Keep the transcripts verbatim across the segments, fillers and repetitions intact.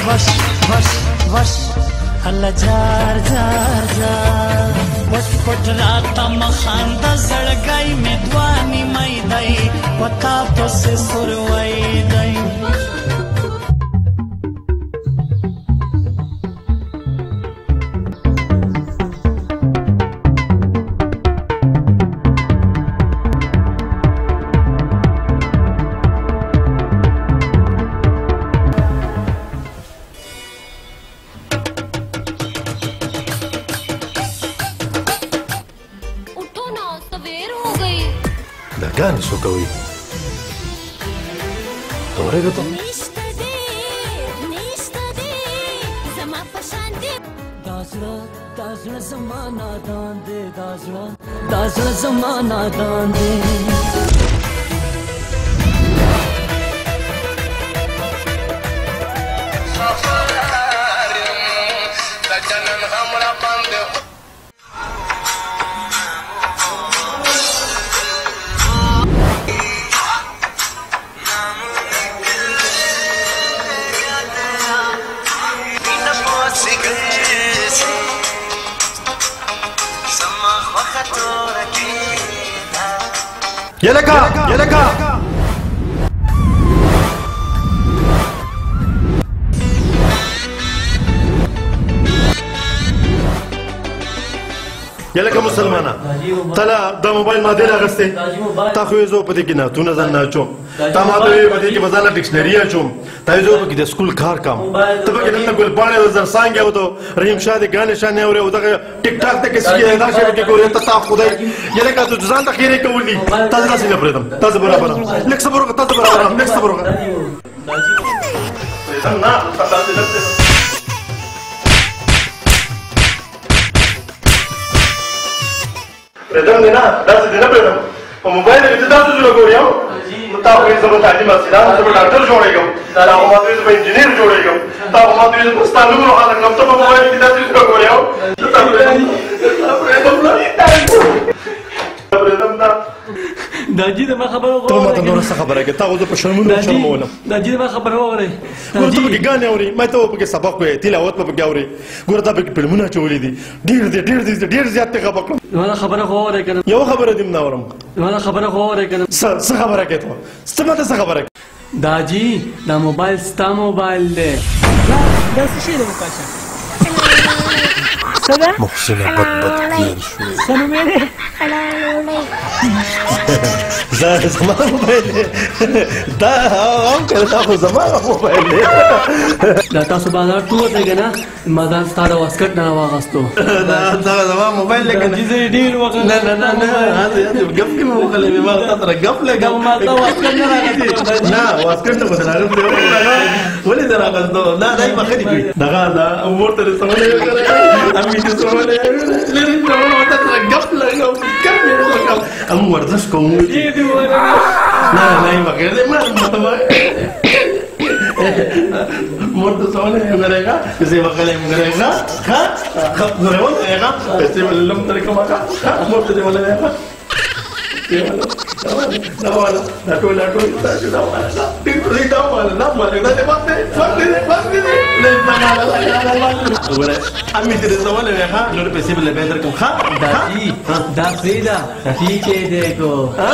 وش وش وش الله جار جار جار پټ پټ راته مخانده زړګی مې دوه نیمۍ دی وتا پسې سروی دی गाने सो कोई तोरेगा तो दासरा दासरा ज़माना दांदे दासरा दासरा ज़माना दांदे يلكا يلكا يلكا مسلمانا تلا دا موبايل ما دير اغسته تا خو يزو پدې کې نه تو نه ځان نه چوم تا ما ته پدې کې بدل ډکشنری چوم تا یزو پکې د سکول کار کام ته پکې نن ګل باندې وزر سانګ یو ته رحیم شاه دې غانې شانه اورې او دغه ټیک ټاک ته کې سګي دا شی کې ګورې ته تا خدای يلكا ته ځان ته خیره کولی تاسو نه سینه پرېدم تاسو برابر لکه صبر وکړه تاسو برابر لکه صبر وکړه نه تاسو نه پرېدم دی نه داسې دی نه پرېدم په موبایل کې ته تاسو جوړ ګورې یو نو تا خو یې زه به تعلیم حاصل کړم زه به ډاکټر جوړېږم تا خو ما ته ویل زه به انجینر جوړېږم تا خو ما ته ویل زه به ستا نومونه خلک کړم ته په موبایل کې داسې جوړ ګورې یو زه تا پرېدم پرېدم نه داجی د ما خبره وره ته ماته نور څه خبره کې تا خو زه په شرمونو شرمولم داجی د ما خبره وره ګوره ته پکې ګانې اورې ما ته پکې سبق وایې تلاوت په پکې اورې ګوره تا پکې فلمونه اچولي دي ډېر دي ډېر دي ډېر زیات دې خبر کړم ما خبره خو وره کنه یو خبره دې نه اورم ما خبره خو وره کنه څه خبره کې ته څه ماته څه خبره داجی دا موبایل ستا موبایل دی دا څه شی دی مکاشا سلام محسنه بد بد کیر شو سلام مې دا زما موبایل دی دا هم که دا خو زما موبایل دی دا تاسو بازار ټول ته کنه ما دا ستاره واسکټ نه واغستو دا دا زما موبایل دی کنه دې ډیر وخت نه نه نه نه غف کې مو خلې ما تاسو غف لګم ما دا واسکټ نه راغلی نه واسکټ نه بدل راغلی ولې دا راغلو نه دای په خدي کې دا دا ورته سمونه کړه امي دې سمونه لري نو تاسو غف لګم کم لګم ام ورزش کوم نه نه بغیر de más morto sole غريغا زي ما قال غريغا ها غريغا غريغا este لم تري كما ها morto de ولا غريغا لا ولا لا تو لا تو لا ولا لا تيجي لا ولا لا ولا ده بس بس بس لا لا لا ولا امي تري سوالة يا ها لو بس يبل بيدر كم ها دادي دا فيدا पीछे देखो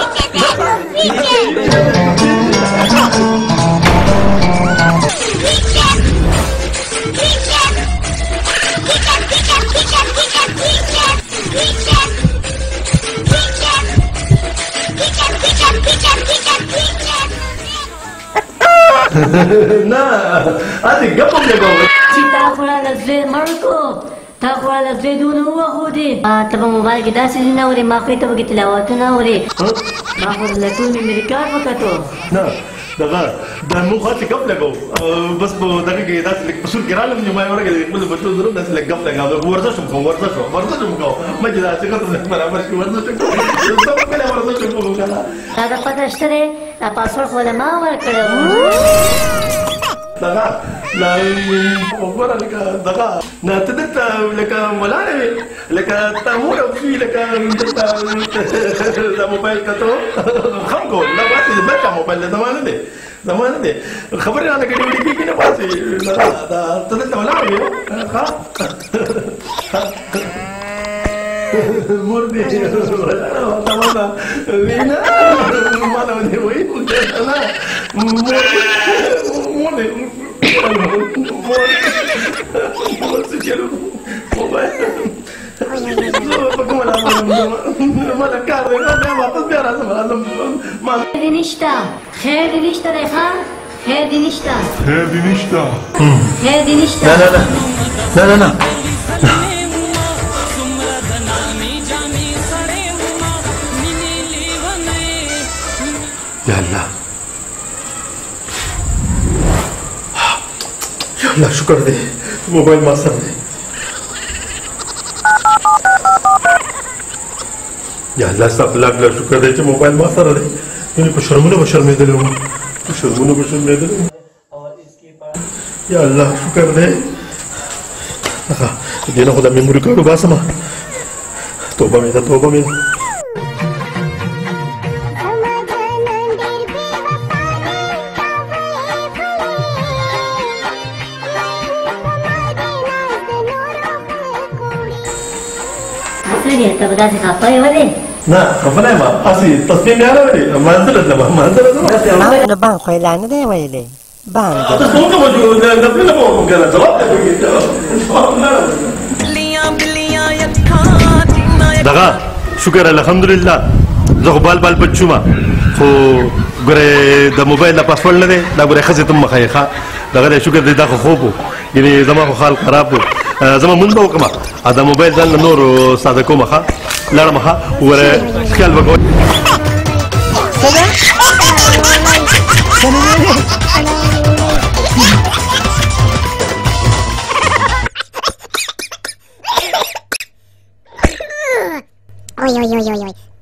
ना هذه قبل يقول تاخذ على الزين مركو تاخذ على الزين هو خودي تبغى موبايل كده سيدنا وري ما في تبغى تلاوتنا وري ما هو لتون امريكان وكتو نا دغه د مو خاطر قبل يقول بس دغه کې داس لک بسول ګرالم نه ما ورګه خپل بچو درو داس لک قبل يقول ورته شم کو ورته شم ورته شم کو ما جدا څنګه ته برابر شي ورته شم کو څه په کله ورته شم کو کنه دا پته شته دا پاسورډ ولا ما ور کړو دغه لا وګوره لکه دغه نه ته دلته لکه ولاړې وې لکه تا مور او زوی لکه دلته د موبایل کتو خم کول نه باسې بل چا موبایل دی زما نه دی زما نه دی خبرې رانه ګډې وډې کېږي نه باسې ته دلته ولاړې وې ښه مور دې تمام وینا ما نه دی وای نه مور مور دې مور مور څه چلو موبایل کومه لا ما لا کار دی ما واپس بیا راځم ما خیر نشته خیر نشته دی ښه خیر نشته خیر نشته خیر نشته نه نه نه نه نه یا الله یا الله شکر دی موبایل ما سره دی یا الله ستا په لاک لاک شکر دی چې موبایل ما سره دی یعنې په شرمونو به شرمېدلی وم په شرمونو به شرمېدلی وم یا الله شکر دی هغه دې نه خو دا میموري کارډ وباسمه توبه مې ده توبه مې ده ته به داسې خفه یې ولې نه خفه نه یم هسې تصمیم مې اړولې منزله تلم منزله ځم نو بانک خو اعلان نه دی ویلی بانک ته څه وکړم چې نفلونه به وکړم که نه جواب دی دغه شکر الحمدلله زه خو بال بال بچ شوم خو ګورې د موبایل د پاسورډ نه دی دا ګورې ښځې ته مه ښایې ښه دغه دی شکر دی دا خو خوب و یعنې زما خو حال خراب و زما مونږ به وکړم دا موبایل ځان له نورو ساده کوم ښه لاړم ښه وګوره خیال به کوئ Oi, oi, oi, oi, oi.